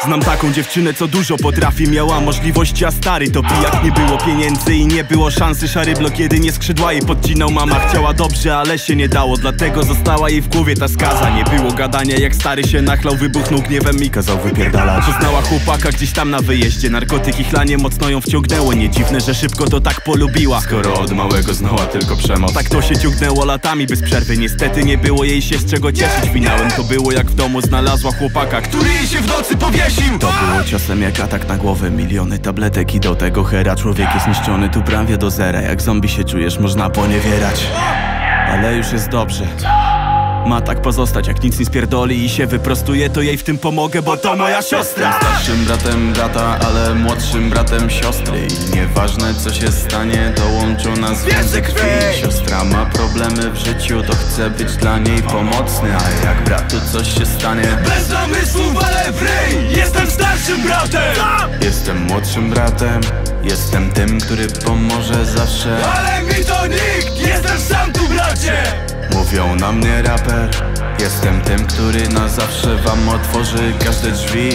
Znam taką dziewczynę, co dużo potrafi. Miała możliwości, a stary to pijak. Nie było pieniędzy i nie było szansy. Szary blok jedynie skrzydła jej podcinał. Mama chciała dobrze, ale się nie dało. Dlatego została jej w głowie ta skaza. Nie było gadania, jak stary się nachlał. Wybuchnął gniewem i kazał wypierdalać. Poznała chłopaka gdzieś tam na wyjeździe. Narkotyk i chlanie mocno ją wciągnęło. Nie dziwne, że szybko to tak polubiła, skoro od małego znała tylko przemoc. Tak to się ciągnęło latami bez przerwy. Niestety nie było jej się z czego cieszyć. Finałem to było, jak w domu znalazła chłopaka, który jej się w nocy powiesił. To było ciosem jak atak na głowę. Miliony tabletek i do tego hera. Człowiek jest niszczony tu prawie do zera. Jak zombie się czujesz, można poniewierać. Ale już jest dobrze. Ma tak pozostać, jak nic nie spierdoli i się wyprostuje, to jej w tym pomogę, bo to moja siostra. Jestem starszym bratem brata, ale młodszym bratem siostry. I nieważne co się stanie, to łączą nas więzy krwi. Siostra ma problemy w życiu, to chcę być dla niej pomocny. A jak bratu coś się stanie, bez namysłów, ale w ryj. Jestem starszym bratem. jestem młodszym bratem. Jestem tym, który pomoże zawsze. Ale mi to nikt, jestem sam tu, bracie. Mówią na mnie raper. Jestem tym, który na zawsze wam otworzy każde drzwi.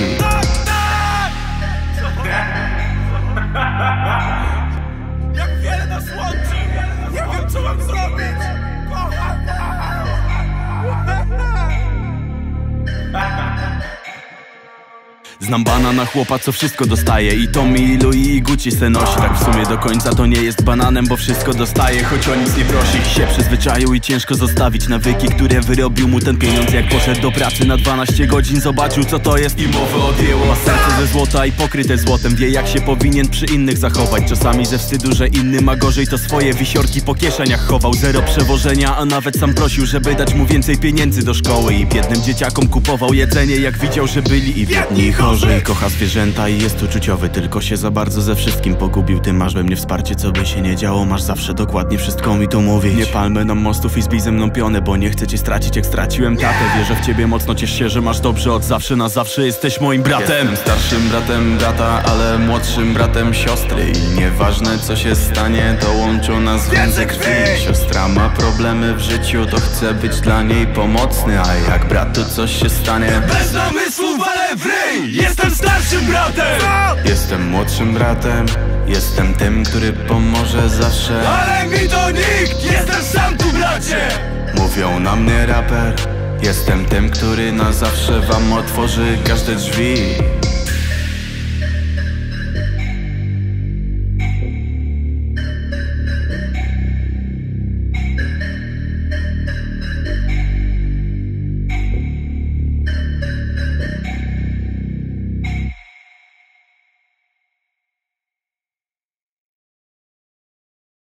Jak wiele nas łączy. Nie wiem, co mam zrobić. Znam banana chłopa, co wszystko dostaje. I Tommy, i Louis, i Gucci se nosi. Tak w sumie do końca to nie jest bananem, bo wszystko dostaje, choć o nic nie prosi. Się przyzwyczaił i ciężko zostawić nawyki, które wyrobił mu ten pieniądz. Jak poszedł do pracy na 12 godzin, zobaczył co to jest i mowę odjęło. Ma serce ze złota i pokryte złotem. Wie jak się powinien przy innych zachować. Czasami ze wstydu, że inny ma gorzej, to swoje wisiorki po kieszeniach chował. Zero przewożenia, a nawet sam prosił, żeby dać mu więcej pieniędzy do szkoły. I biednym dzieciakom kupował jedzenie, jak widział, że byli i biedni i chorzy. Kocha zwierzęta i jest uczuciowy, tylko się za bardzo ze wszystkim pogubił. Ty masz we mnie wsparcie, co by się nie działo. Masz zawsze dokładnie wszystko mi tu mówić. Nie palmy nam mostów i zbij ze mną pionę, bo nie chcę cię stracić jak straciłem tatę. Wierzę w ciebie mocno, ciesz się, że masz dobrze od zawsze. Na zawsze jesteś moim bratem. Jestem starszym bratem brata, ale młodszym bratem siostry. I nieważne co się stanie, to łączą nas więzy krwi. Siostra ma problemy w życiu, to chcę być dla niej pomocny. A jak bratu coś się stanie, bez namysłów, ale w ryj. Jestem starszym bratem. jestem młodszym bratem. Jestem tym, który pomoże zawsze. Ale mi to nikt, jestem sam tu, bracie. Mówią na mnie raper. Jestem tym, który na zawsze wam otworzy każde drzwi.